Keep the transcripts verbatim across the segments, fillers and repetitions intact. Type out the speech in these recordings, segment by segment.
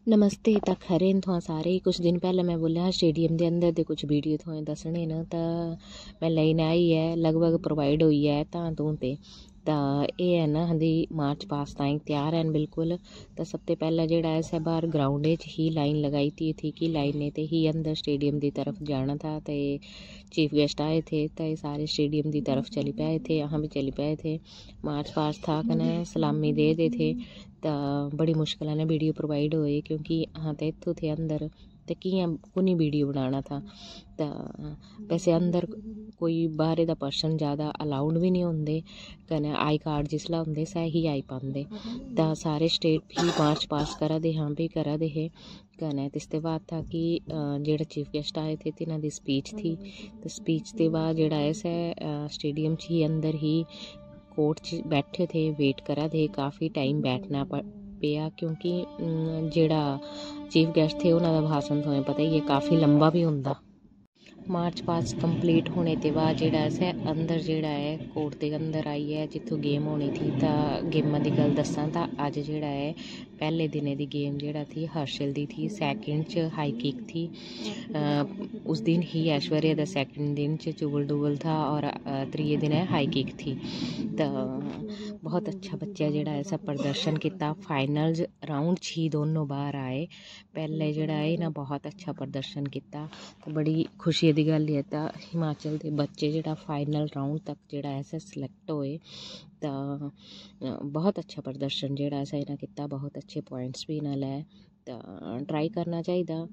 नमस्ते तो खरे न तुहां सारे। कुछ दिन पहले मैं बोलिया स्टेडियम के अंदर दे कुछ वीडियो तुहें दसने न तो मैं लैन आई है, लगभग प्रोवाइड हुई है तां तूं ते तो ये है ना हंदी मार्च पास ताईं तैयार हैं बिल्कुल। तो सब तो पहला जेड़ा है से बाहर ग्राउंड ही लाइन लगाई थी थी कि लाइन ने ते ही अंदर स्टेडियम की तरफ जाना था। तो चीफ गेस्ट आए थे तो ये सारे स्टेडियम की तरफ चली पाए थे, यहाँ भी चली पाए थे। मार्च पास था कने सलामी दे दे थे तो बड़ी मुश्किल ने वीडियो प्रोवाइड होए क्योंकि हाँ तो इतों थे अंदर तो कियां कुनी वीडियो बनाना था। तो वैसे अंदर कोई बाहर दा पर्सन ज़्यादा अलाउड भी नहीं होंगे, कने आई कार्ड जिसला होंगे सै ही आई पाते। तो सारे स्टेट भी मार्च पास करा दे, हाँ भी करा दे है कने। इसके बाद था कि जेड़ा चीफ गेस्ट आए थे तिन्हां दी स्पीच थी। तो स्पीच के बाद जेड़ा है सै स्टेडियम च ही अंदर ही कोर्ट च बैठे थे, वेट करा थे, काफ़ी टाइम बैठना पिया क्योंकि जेड़ा चीफ गेस्ट थे उन्होंने भाषण तुम्हें पता ही है काफ़ी लंबा भी होंदा। मार्च पास कंप्लीट होने के बाद जेड़ा है अंदर जेड़ा है कोर्ट के अंदर आई है जितों गेम होनी थी। तो गेमां की गल दसा तो अज जेड़ा है पहले दिने की गेम जेड़ा थी हर्षल दी थी, सैकेंड च हाई किक थी। आ, उस दिन ही ऐश्वर्या दा सैकेंड दिन च चुगल डुगल था और त्रिये दिन है हाई किक थी। तो बहुत अच्छा बच्चा जेड़ा है सब प्रदर्शन किया। फाइनल राउंड च ही दोनों बाहर आए, पहले जेड़ा है ना बहुत अच्छा प्रदर्शन किया। तो बड़ी खुशी की गल है तो हिमाचल के बच्चे जेड़ा फाइनल राउंड तक जेड़ा ऐसा सिलेक्ट होए तो बहुत अच्छा प्रदर्शन जेड़ा ऐसा इन्हें किया, बहुत अच्छे पॉइंट्स भी इन्हें लै। तो ट्राई करना चाहिए।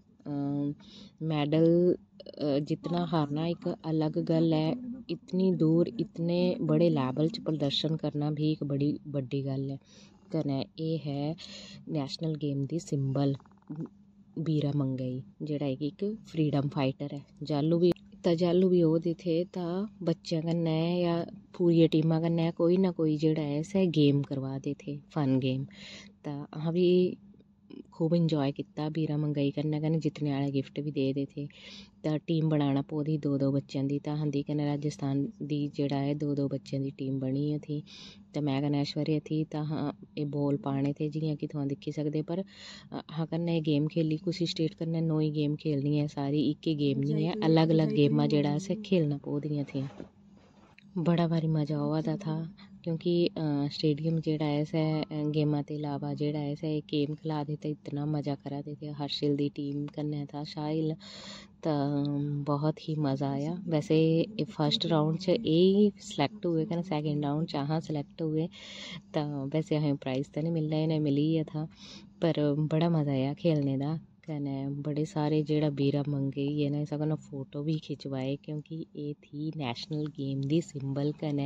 मैडल जितना हारना एक अलग गल है, इतनी दूर इतने बड़े लैवल च प्रदर्शन करना भी एक बड़ी बड़ी गल है। कने ये है नैशनल गेम दी सिंबल बीरा मंगई जेड़ा एक फ्रीडम फाइटर है। जालू भी तो जालू भी ओह्दे थे तो बच्चों कन्नै या पूरी टीमां कन्नै कोई ना कोई जेड़ा है सै गेम करवा दे थे, फन गेम। तो अह भी खूब इंजॉय किया बीरा मंगई कन्नै कन्नै जितने वाले गिफ्ट भी दे दे थे। तो टीम बनाना पौधी दो दो बच्चों की, तो हंदी कन्नै राजस्थान की जेड़ा है दो दो बच्चों की टीम बनी थी। तो मैं कन्नै ऐश्वर्या थी तो हाँ ये बॉल पाने थे जियां कि तुम दिक्खी सकते। पर हाँ कन्नै गेम खेली कुछ स्टेट कन्नै नोई गेम खेलनी है, सारी एक ही गेम नहीं है, अलग अलग गेमां जेड़ा है खेलना पौदियां थी। बड़ा भारी मज़ा आवा दा था क्योंकि स्टेडियम जेड़ा है सै गेमां के अलावा जेड़ा है सै गेम खिला दे तो इतना मज़ा करा दे थे। हर्षिल दी टीम कन्नै था शाहिल, तो बहुत ही मज़ा आया। वैसे फर्स्ट राउंड च यही सिलेक्ट हुए कन्नै सैकेंड राउंड च अहाँ सिलेक्ट हुए। तो वैसे असें प्राइज़ तो नहीं मिलना, इन्हें मिली गया था पर बड़ा मज़ा आया खेलने का। कने बड़े सारे जेड़ा बीरा मंगई है ना इस कन्नै फोटो भी खिंचवाए क्योंकि ये थी नैशनल गेम दी सिंबल। कने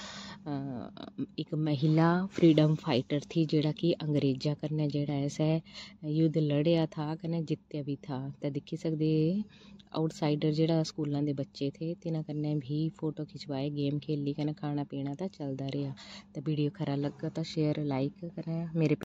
एक महिला फ्रीडम फाइटर थी जेड़ा कि अंग्रेजा कन्नै जेड़ा ऐसा युद्ध लड़िया था कने जित्या भी था। तो दिक्खी सकदे आउटसाइडर जेड़ा स्कूलों के बच्चे थे तिन्हां कन्नै भी फोटो खिंचवाए, गेम खेली कने खाना पीना तो चलता रहा। तो वीडियो खरा लगा तो शेयर लाइक करें मेरे